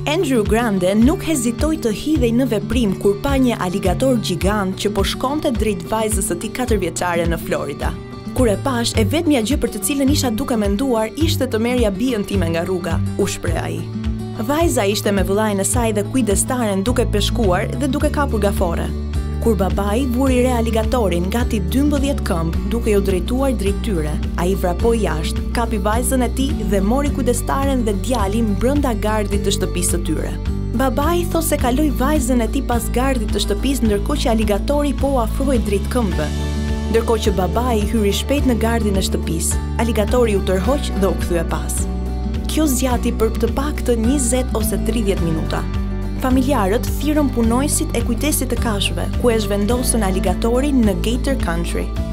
Andrew Grande nuk hezitoi të hidhej në veprim kur pa një aligator gjigant që po shkonte drejt vajzës së tij 4 vjeçare në Florida. Kur e pash, e vetmja gjë për të cilën isha duke menduar ishte të merrja bijën time nga rruga, u shpreh ai. Vajza ishte me vëllain e saj dhe kujdestaren duke peshkuar dhe duke kapur gafore. Kur babai vuri re aligatorin gati 12 këmb duke ju drejtuar drejt tyre. Ai vrapoi jashtë, kapi vajzën e tij dhe mori kujdestaren dhe djalin brenda gardit të shtëpisë së tyre. Babai thos se kaloi vajzën e tij pas gardit të shtëpisë ndërkohë që aligatori po u afroi drejt këmbëve. Ndërkohë që babai hyri shpejt në gardin e shtëpisë, aligatori u tërhoq dhe u kthye pas. Kjo zgjati për të paktën 20 ose 30 minuta. Familjarët thirrën punojësit e kujdesit të kafshëve, ku e zhvendosën aligatorin në Gator Country.